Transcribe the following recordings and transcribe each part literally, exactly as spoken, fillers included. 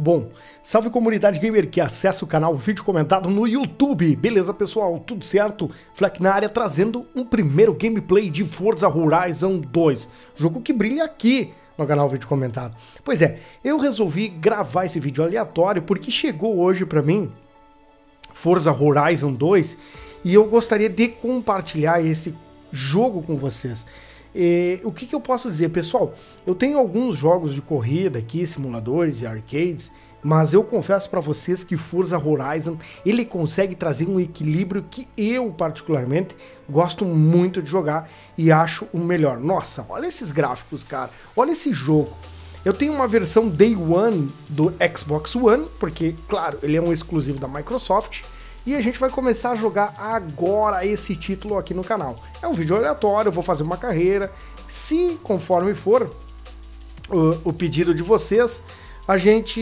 Bom, salve comunidade gamer que acessa o canal Vídeo Comentado no YouTube. Beleza, pessoal? Tudo certo? Fleck na área trazendo um primeiro gameplay de Forza Horizon dois. Jogo que brilha aqui no canal Vídeo Comentado. Pois é, eu resolvi gravar esse vídeo aleatório porque chegou hoje pra mim Forza Horizon dois e eu gostaria de compartilhar esse jogo com vocês. E, o que, que eu posso dizer, pessoal? Eu tenho alguns jogos de corrida aqui, simuladores e arcades, mas eu confesso para vocês que Forza Horizon ele consegue trazer um equilíbrio que eu particularmente gosto muito de jogar e acho o melhor. Nossa, olha esses gráficos, cara, olha esse jogo. Eu tenho uma versão Day One do Xbox One, porque, claro, ele é um exclusivo da Microsoft. E a gente vai começar a jogar agora esse título aqui no canal. É um vídeo aleatório, eu vou fazer uma carreira. Se, conforme for o, o pedido de vocês, a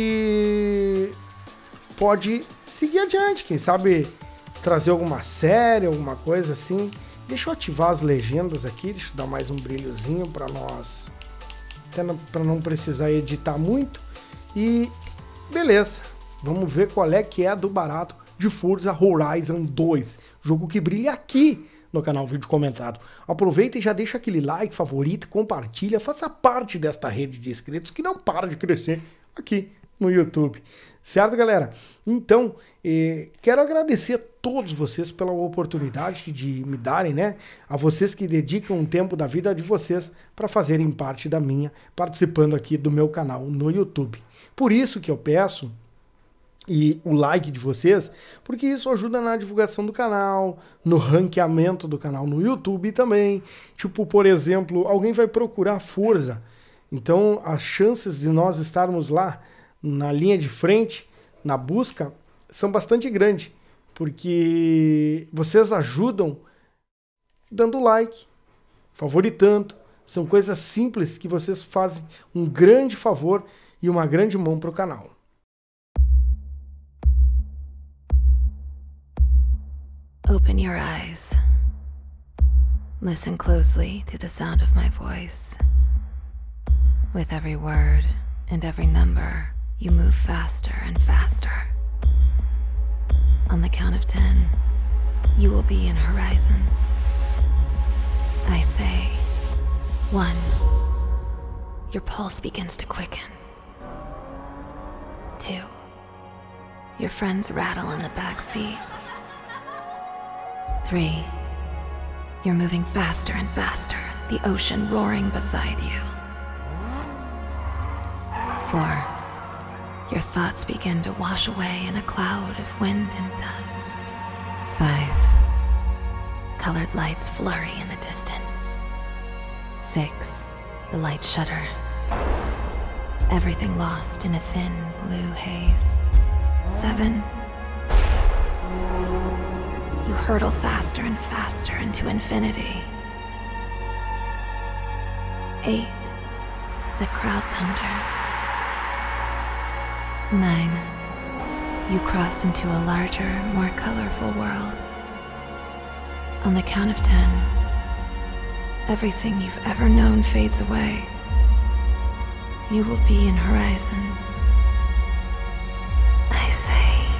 gente pode seguir adiante. Quem sabe trazer alguma série, alguma coisa assim. Deixa eu ativar as legendas aqui, deixa eu dar mais um brilhozinho para nós, até para não precisar editar muito. E beleza, vamos ver qual é que é a do barato de Forza Horizon dois, jogo que brilha aqui no canal Vídeo Comentado. Aproveita e já deixa aquele like, favorito, compartilha, faça parte desta rede de inscritos que não para de crescer aqui no YouTube. Certo, galera? Então, eh, quero agradecer a todos vocês pela oportunidade de me darem, né? A vocês que dedicam um tempo da vida de vocês para fazerem parte da minha, participando aqui do meu canal no YouTube. Por isso que eu peço e o like de vocês, porque isso ajuda na divulgação do canal, no ranqueamento do canal no YouTube também. Tipo, por exemplo, alguém vai procurar Forza, então as chances de nós estarmos lá na linha de frente, na busca, são bastante grandes, porque vocês ajudam dando like, favoritando, são coisas simples que vocês fazem um grande favor e uma grande mão para o canal. Open your eyes. Listen closely to the sound of my voice. With every word and every number, you move faster and faster. On the count of ten, you will be in Horizon. I say, one. Your pulse begins to quicken. Two. Your friends rattle in the back seat. Three. You're moving faster and faster, the ocean roaring beside you. Four. Your thoughts begin to wash away in a cloud of wind and dust. Five. Colored lights flurry in the distance. Six. The lights shudder. Everything lost in a thin blue haze. Seven. You hurtle faster and faster into infinity. Eight. The crowd thunders. Nine. You cross into a larger, more colorful world. On the count of ten, everything you've ever known fades away. You will be in Horizon. I say...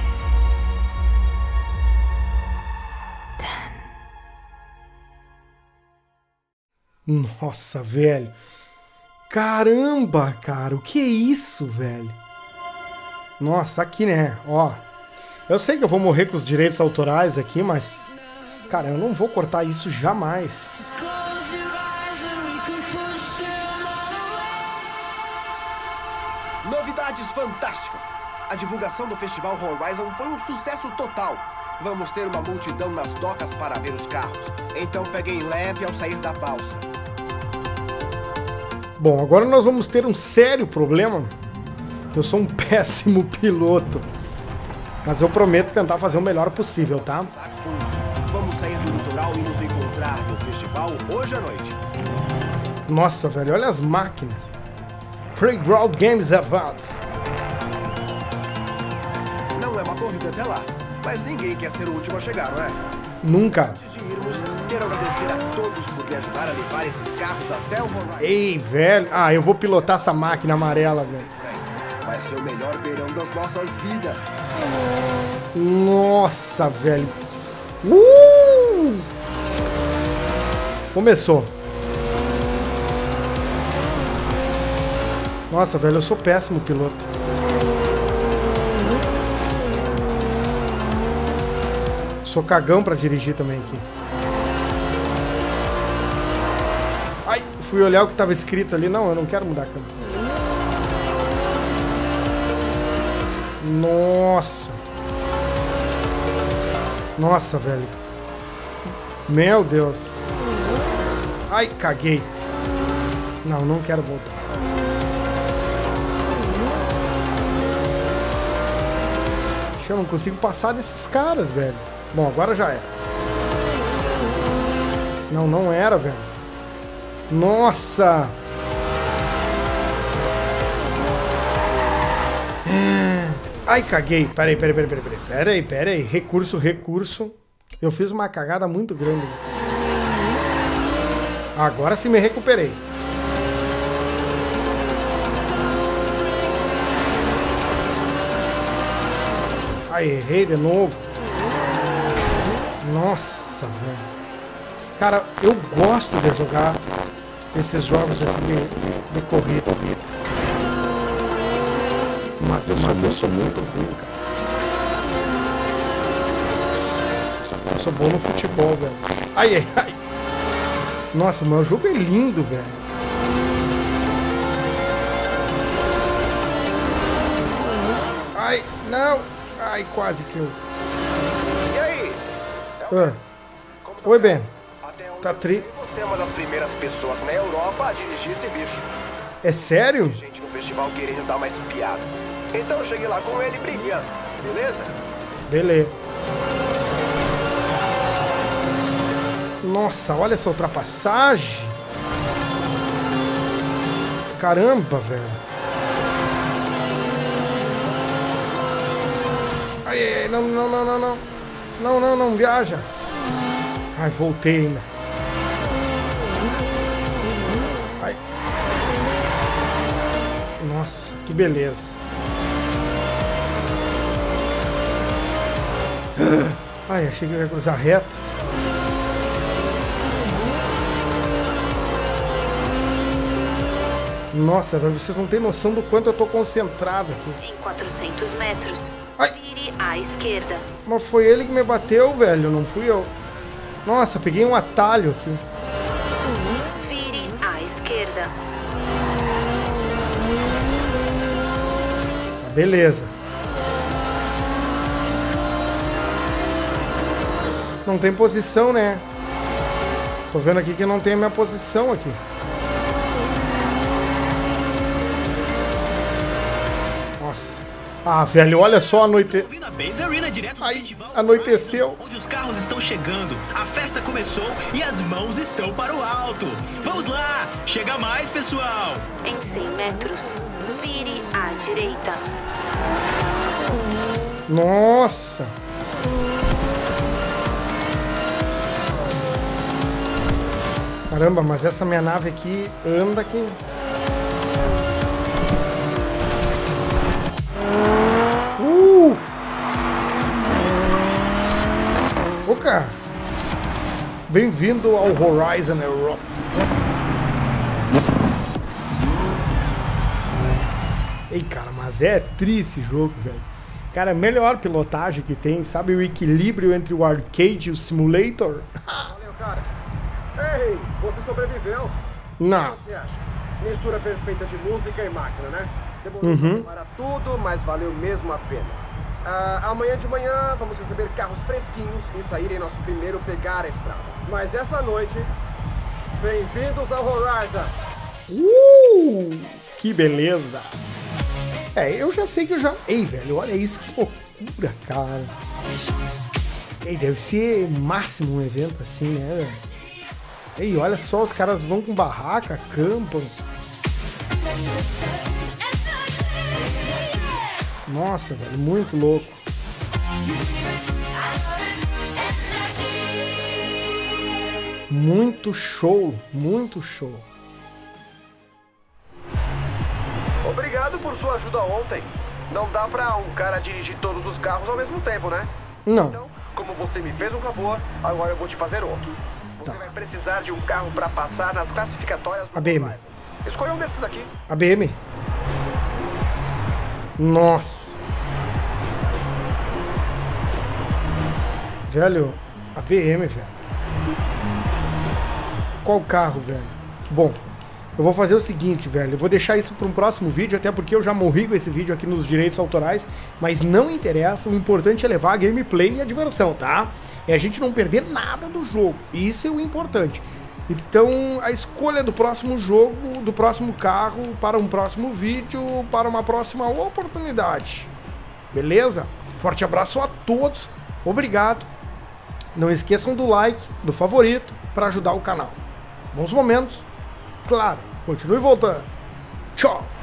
Nossa, velho. Caramba, cara. O que é isso, velho? Nossa, aqui, né? Ó. Eu sei que eu vou morrer com os direitos autorais aqui, mas... cara, eu não vou cortar isso jamais. Novidades fantásticas. A divulgação do Festival Horizon foi um sucesso total. Vamos ter uma multidão nas docas para ver os carros. Então peguem leve ao sair da balsa. Bom, agora nós vamos ter um sério problema. Eu sou um péssimo piloto. Mas eu prometo tentar fazer o melhor possível, tá? Vamos sair do litoral e nos encontrar no festival hoje à noite. Nossa, velho, olha as máquinas. Playground Games Event. Não é uma corrida até lá, mas ninguém quer ser o último a chegar, não é? Nunca. Antes de irmos, quero agradecer a todos por me ajudar a levar esses carros até o Horizon. Ei, velho. Ah, eu vou pilotar essa máquina amarela, velho. Vai ser o melhor verão das nossas vidas. Nossa, velho. Uh! Começou. Nossa, velho, eu sou péssimo piloto. Sou cagão pra dirigir também aqui. Ai, fui olhar o que tava escrito ali. Não, eu não quero mudar a câmera. Nossa. Nossa, velho. Meu Deus. Ai, caguei. Não, não quero voltar. Eu não consigo passar desses caras, velho. Bom, agora já era. Não, não era, velho. Nossa! Ai, caguei. Peraí, peraí, peraí, peraí, peraí. Peraí, peraí. Recurso, recurso. Eu fiz uma cagada muito grande. Agora sim me recuperei. Ai, errei de novo. Nossa, velho. Cara, eu gosto de jogar esses jogos assim de, de corrida. Mas eu, mas eu sou muito ruim, cara. Eu sou bom no futebol, velho. Ai, ai, ai. Nossa, mas o jogo é lindo, velho. Ai, não. Ai, quase que eu... E aí? Ah. Oi, Ben. Tá tri... Você é uma das primeiras pessoas na Europa a dirigir esse bicho. É sério? Tem gente no festival querendo dar uma espiada. Então eu cheguei lá com ele brilhando, beleza? Beleza. Nossa, olha essa ultrapassagem. Caramba, velho. Ai, ai, não, não, não, não, não. Não, não, não, viaja. Ai, voltei ainda. Ai. Nossa, que beleza. Ai, achei que eu ia cruzar reto. Nossa, vocês não têm noção do quanto eu tô concentrado aqui. Em quatrocentos metros, ai, vire à esquerda. Mas foi ele que me bateu, velho, não fui eu. Nossa, peguei um atalho aqui. Vire à esquerda. Beleza. Não tem posição, né? Tô vendo aqui que não tem a minha posição aqui. Nossa. Ah, velho, olha só a noite. Ai, anoiteceu. Onde os carros estão chegando, a festa começou e as mãos estão para o alto. Vamos lá, chega mais, pessoal. Em cem metros, vire à direita. Nossa. Caramba, mas essa minha nave aqui anda aqui. Uh! Ô, cara. Bem-vindo ao Horizon Europa. Ei, cara, mas é triste esse jogo, velho. Cara, a melhor pilotagem que tem, sabe? O equilíbrio entre o arcade e o simulator. Valeu, cara. Ei, você sobreviveu. Não. O que você acha? Mistura perfeita de música e máquina, né? Demorou Uhum. para tudo, mas valeu mesmo a pena. Ah, amanhã de manhã vamos receber carros fresquinhos e sair em nosso primeiro pegar a estrada. Mas essa noite, bem-vindos ao Horizon. Uh! Que beleza. É, eu já sei que eu já... Ei, velho, olha isso, que loucura, cara. Ei, deve ser máximo um evento assim, né, velho? Ei, olha só, os caras vão com barraca, acampam. Nossa, velho, muito louco. Muito show, muito show. Obrigado por sua ajuda ontem. Não dá pra um cara dirigir todos os carros ao mesmo tempo, né? Não. Então, como você me fez um favor, agora eu vou te fazer outro. Você Tá. vai precisar de um carro pra passar nas classificatórias do A B M. Horizon. Escolha um desses aqui. A B M. Nossa. Velho, a B M, velho. Qual carro, velho? Bom, eu vou fazer o seguinte, velho. Eu vou deixar isso para um próximo vídeo, até porque eu já morri com esse vídeo aqui nos direitos autorais. Mas não interessa, o importante é levar a gameplay e a diversão, tá? É a gente não perder nada do jogo. Isso é o importante. Então, a escolha do próximo jogo, do próximo carro, para um próximo vídeo, para uma próxima oportunidade. Beleza? Forte abraço a todos. Obrigado. Não esqueçam do like, do favorito, para ajudar o canal. Bons momentos. Claro, continue voltando. Tchau.